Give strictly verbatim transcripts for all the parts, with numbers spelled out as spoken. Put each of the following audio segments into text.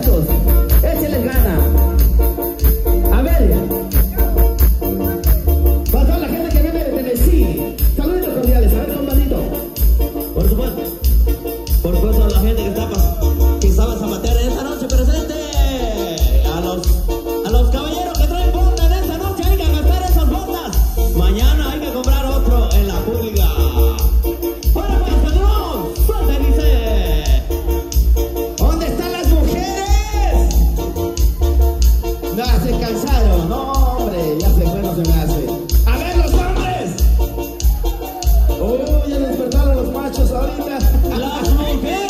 muchachos, échenles gana. A ver, para toda la gente que viene de Tennessee, saludos cordiales. A ver, compadrito. Por supuesto, por supuesto a la gente que está que estaba zapatear en esta noche presente. A los, a los caballeros que traen botas en esta noche, hay que gastar esas botas. Mañana hay que comprar otro en la pública. ¡Hola, pues, Pedro! ¡Suelta, dice! ¿Dónde están las mujeres? No, se cansaron. No, hombre, ya se fue, no se me hace. A ver, los hombres. Oh, ya despertaron los machos ahorita. ¡Las mujeres!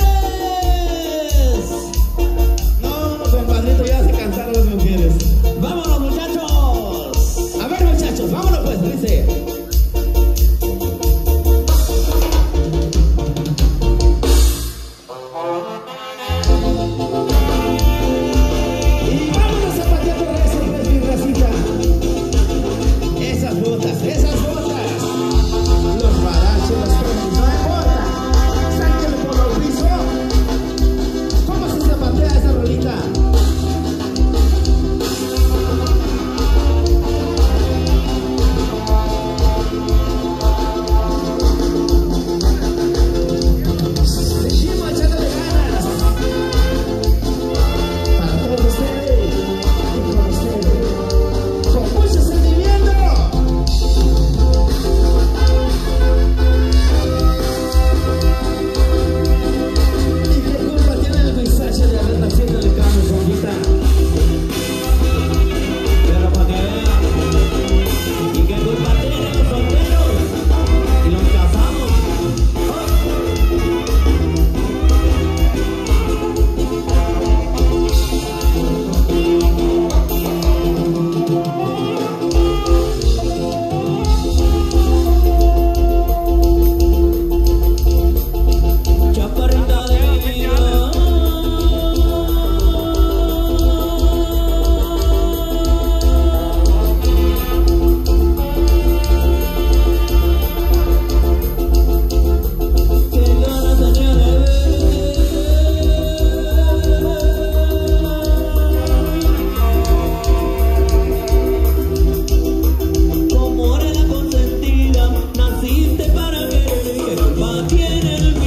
No, compadrito, ya se cansaron las mujeres. ¡Vámonos, muchachos! A ver, muchachos, vámonos pues, dice. Y vámonos a patear por eso, pues, mi racita. Esas botas, esas botas. Los parachos, los tenis, no importa. Sáquenle por los pisos. ¿Cómo se zapatea esa rolita? Seguimos echándole ganas. Para todos ustedes y con ustedes. Con mucho sentimiento. ¿Y qué culpa tiene el mensaje de haber nacido en el campo, Sonjita? Pero para que vean. ¿Y qué culpa tienen los solteros y los casados? Chaparrita de vida. Qué ganas tenía de ver como era la consentida, naciste para querer. ¿Qué culpa tiene el